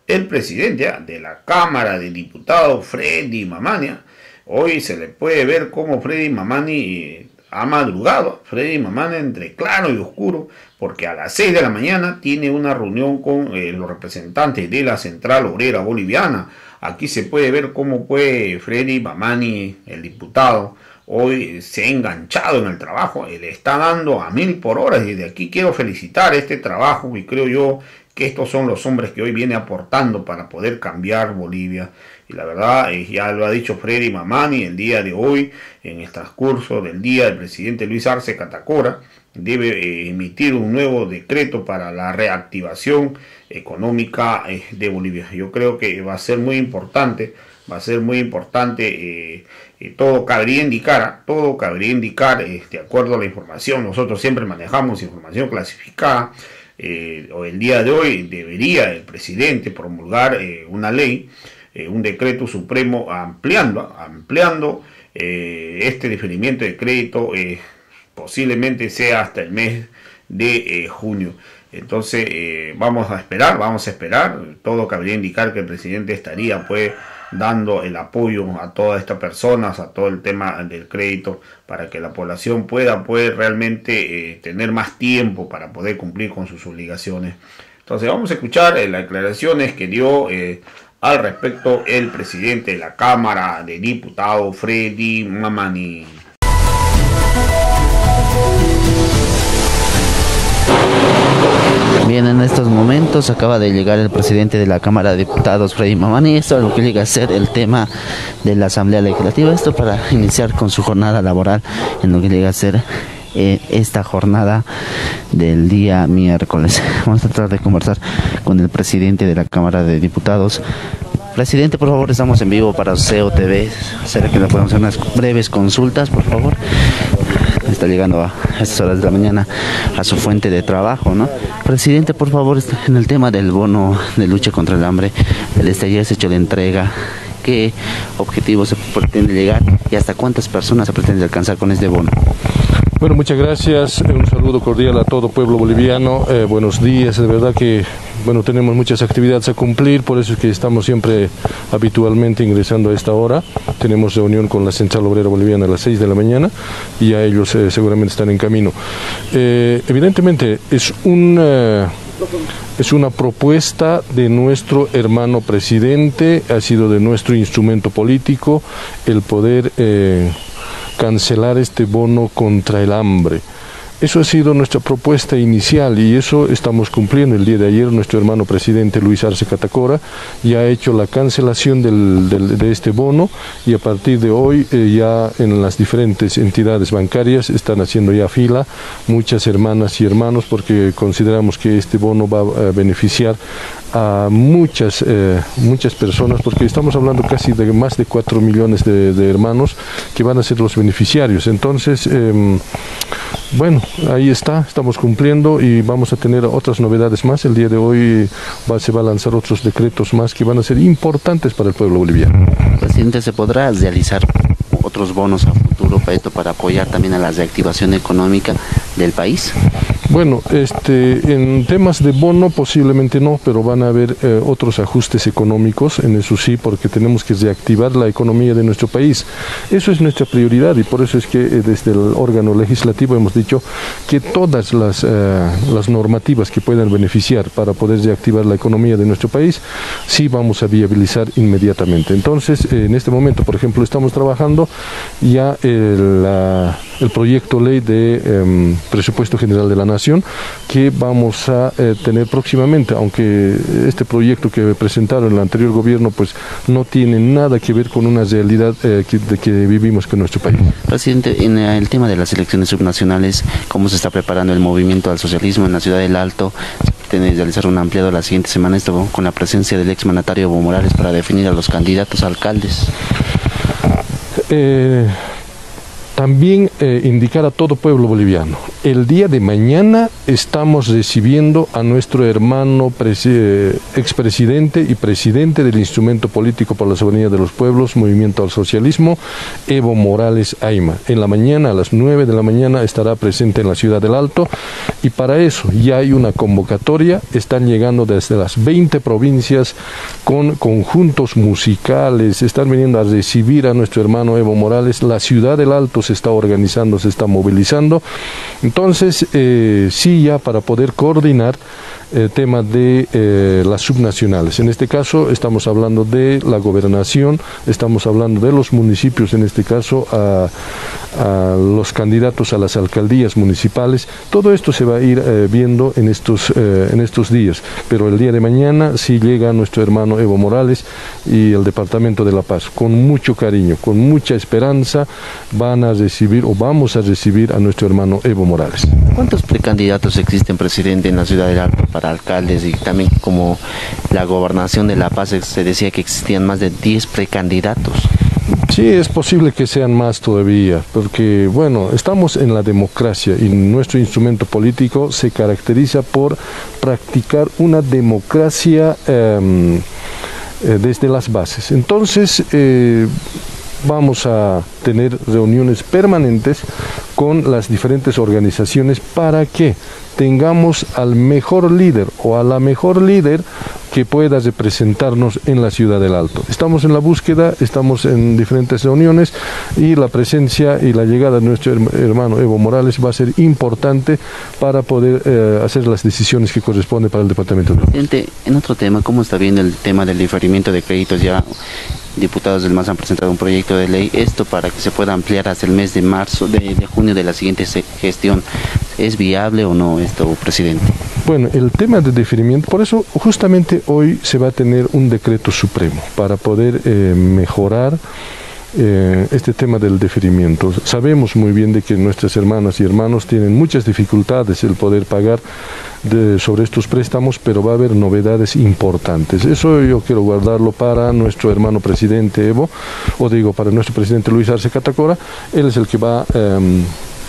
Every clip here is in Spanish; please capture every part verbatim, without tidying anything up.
el presidente de la Cámara de Diputados, Freddy Mamani. Hoy se le puede ver cómo Freddy Mamani ha madrugado, Freddy Mamani entre claro y oscuro, porque a las seis de la mañana tiene una reunión con eh, los representantes de la Central Obrera Boliviana. Aquí se puede ver cómo puede Freddy Mamani, el diputado, hoy se ha enganchado en el trabajo, le está dando a mil por hora. Y desde aquí quiero felicitar este trabajo y creo yo que estos son los hombres que hoy viene aportando para poder cambiar Bolivia. Y la verdad, eh, ya lo ha dicho Freddy Mamani el día de hoy, en el transcurso del día, el presidente Luis Arce Catacora debe eh, emitir un nuevo decreto para la reactivación económica eh, de Bolivia. Yo creo que va a ser muy importante, va a ser muy importante, eh, eh, todo cabría indicar, todo cabría indicar, eh, de acuerdo a la información, nosotros siempre manejamos información clasificada. Eh, o el día de hoy debería el presidente promulgar eh, una ley, eh, un decreto supremo ampliando, ampliando eh, este diferimiento de crédito, eh, posiblemente sea hasta el mes de eh, junio. Entonces eh, vamos a esperar, vamos a esperar, todo cabría indicar que el presidente estaría pues dando el apoyo a todas estas personas, a todo el tema del crédito, para que la población pueda, pueda realmente eh, tener más tiempo para poder cumplir con sus obligaciones. Entonces vamos a escuchar eh, las declaraciones que dio eh, al respecto el presidente de la Cámara de Diputados, Freddy Mamani. Bien, en estos momentos acaba de llegar el presidente de la Cámara de Diputados, Freddy Mamani. Esto es lo que llega a ser el tema de la Asamblea Legislativa. Esto para iniciar con su jornada laboral en lo que llega a ser eh, esta jornada del día miércoles. Vamos a tratar de conversar con el presidente de la Cámara de Diputados. Presidente, por favor, estamos en vivo para C O T V. ¿Será que le podemos hacer unas breves consultas, por favor? Está llegando a estas horas de la mañana a su fuente de trabajo, ¿no? Presidente, por favor, en el tema del bono de lucha contra el hambre, el estallido se ha hecho la entrega. ¿Qué objetivos se pretende llegar y hasta cuántas personas se pretende alcanzar con este bono? Bueno, muchas gracias, un saludo cordial a todo pueblo boliviano, eh, buenos días, de verdad que bueno, tenemos muchas actividades a cumplir, por eso es que estamos siempre habitualmente ingresando a esta hora. Tenemos reunión con la Central Obrera Boliviana a las seis de la mañana y ya ellos eh, seguramente están en camino. Eh, evidentemente es un... Eh, Es una propuesta de nuestro hermano presidente, ha sido de nuestro instrumento político el poder eh, cancelar este bono contra el hambre. Eso ha sido nuestra propuesta inicial y eso estamos cumpliendo. El día de ayer nuestro hermano presidente Luis Arce Catacora ya ha hecho la cancelación del, del, de este bono y a partir de hoy eh, ya en las diferentes entidades bancarias están haciendo ya fila muchas hermanas y hermanos porque consideramos que este bono va a beneficiar a muchas, eh, muchas personas porque estamos hablando casi de más de cuatro millones de, de hermanos que van a ser los beneficiarios. Entonces, eh, bueno, ahí está, estamos cumpliendo y vamos a tener otras novedades más. El día de hoy va, se va a lanzar otros decretos más que van a ser importantes para el pueblo boliviano. Presidente, ¿se podrá realizar otros bonos a futuro para esto, para apoyar también a la reactivación económica del país? Bueno, este, en temas de bono posiblemente no, pero van a haber eh, otros ajustes económicos, en eso sí, porque tenemos que reactivar la economía de nuestro país. Eso es nuestra prioridad y por eso es que eh, desde el órgano legislativo hemos dicho que todas las, eh, las normativas que puedan beneficiar para poder reactivar la economía de nuestro país, sí vamos a viabilizar inmediatamente. Entonces, eh, en este momento, por ejemplo, estamos trabajando ya el, la, el proyecto ley de eh, presupuesto general de la Nación, que vamos a eh, tener próximamente, aunque este proyecto que presentaron el anterior gobierno pues no tiene nada que ver con una realidad eh, que, de que vivimos con nuestro país. Presidente, en el tema de las elecciones subnacionales, ¿cómo se está preparando el movimiento al socialismo en la ciudad del Alto? Se pretende realizar un ampliado la siguiente semana, esto con la presencia del exmandatario Evo Morales para definir a los candidatos a alcaldes. Eh, también eh, indicar a todo pueblo boliviano, El día de mañana estamos recibiendo a nuestro hermano eh, expresidente y presidente del Instrumento Político por la Soberanía de los Pueblos, Movimiento al Socialismo, Evo Morales Ayma. En la mañana, a las nueve de la mañana, estará presente en la Ciudad del Alto, y para eso ya hay una convocatoria. Están llegando desde las veinte provincias con conjuntos musicales, están viniendo a recibir a nuestro hermano Evo Morales. La Ciudad del Alto se está organizando, se está movilizando. Entonces, eh, sí, ya para poder coordinar el tema de eh, las subnacionales. En este caso estamos hablando de la gobernación, estamos hablando de los municipios, en este caso a, a los candidatos a las alcaldías municipales. Todo esto se va a ir eh, viendo en estos, eh, en estos días, pero el día de mañana sí llega nuestro hermano Evo Morales y el Departamento de La Paz. Con mucho cariño, con mucha esperanza van a recibir o vamos a recibir a nuestro hermano Evo Morales. ¿Cuántos precandidatos existen, presidente, en la Ciudad del Alto para alcaldes? Y también, como la gobernación de La Paz, se decía que existían más de diez precandidatos. Sí, es posible que sean más todavía, porque bueno, estamos en la democracia y nuestro instrumento político se caracteriza por practicar una democracia eh, eh, desde las bases. Entonces, eh, vamos a tener reuniones permanentes con las diferentes organizaciones para que tengamos al mejor líder o a la mejor líder que pueda representarnos en la Ciudad del Alto. Estamos en la búsqueda, estamos en diferentes reuniones, y la presencia y la llegada de nuestro hermano Evo Morales va a ser importante para poder eh, hacer las decisiones que corresponden para el departamento. Presidente, en otro tema, ¿cómo está viendo el tema del diferimiento de créditos? Ya diputados del M A S han presentado un proyecto de ley, esto para que se pueda ampliar hasta el mes de marzo, de, de junio de la siguiente gestión. ¿Es viable o no esto, presidente? Bueno, el tema de diferimiento, por eso justamente hoy se va a tener un decreto supremo para poder eh, mejorar Eh, este tema del diferimiento. Sabemos muy bien de que nuestras hermanas y hermanos tienen muchas dificultades el poder pagar de, sobre estos préstamos, pero va a haber novedades importantes. Eso yo quiero guardarlo para nuestro hermano presidente Evo, o digo, para nuestro presidente Luis Arce Catacora. Él es el que va eh,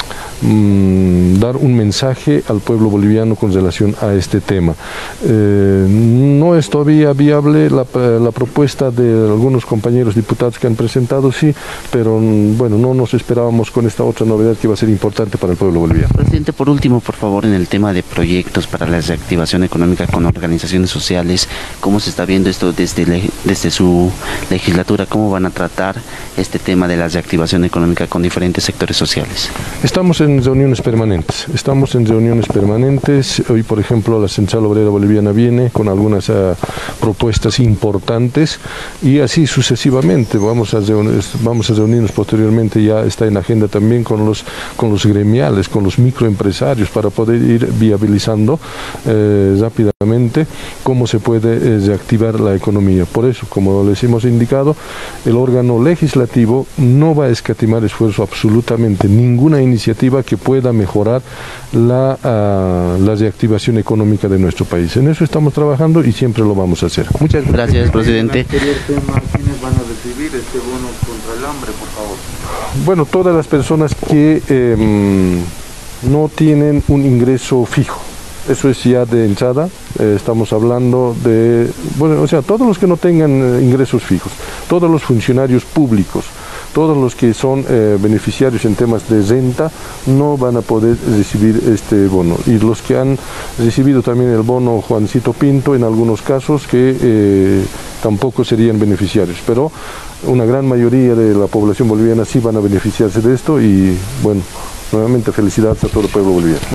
Mm, dar un mensaje al pueblo boliviano con relación a este tema. Eh, no es todavía viable la, la propuesta de algunos compañeros diputados que han presentado, sí, pero bueno, no nos esperábamos con esta otra novedad que va a ser importante para el pueblo boliviano. Presidente, por último, por favor, en el tema de proyectos para la reactivación económica con organizaciones sociales, ¿cómo se está viendo esto desde, desde su legislatura? ¿Cómo van a tratar este tema de la reactivación económica con diferentes sectores sociales? Estamos en reuniones permanentes, estamos en reuniones permanentes. Hoy, por ejemplo, la Central Obrera Boliviana viene con algunas uh, propuestas importantes, y así sucesivamente. Vamos a, reunir, vamos a reunirnos posteriormente, ya está en agenda también con los, con los gremiales, con los microempresarios, para poder ir viabilizando eh, rápidamente cómo se puede eh, reactivar la economía. Por eso, como les hemos indicado, el órgano legislativo no va a escatimar esfuerzo absolutamente ninguna iniciativa que pueda mejorar la, uh, la reactivación económica de nuestro país. En eso estamos trabajando y siempre lo vamos a hacer. Muchas gracias. Gracias, presidente. ¿Quiénes van a recibir este bono contra el hambre, por favor? Bueno, todas las personas que eh, no tienen un ingreso fijo. Eso es ya de entrada. Eh, estamos hablando de, bueno, o sea, todos los que no tengan eh, ingresos fijos, todos los funcionarios públicos, todos los que son eh, beneficiarios en temas de renta no van a poder recibir este bono. Y los que han recibido también el bono Juancito Pinto, en algunos casos, que eh, tampoco serían beneficiarios, pero una gran mayoría de la población boliviana sí van a beneficiarse de esto. Y bueno, nuevamente felicidades a todo el pueblo boliviano.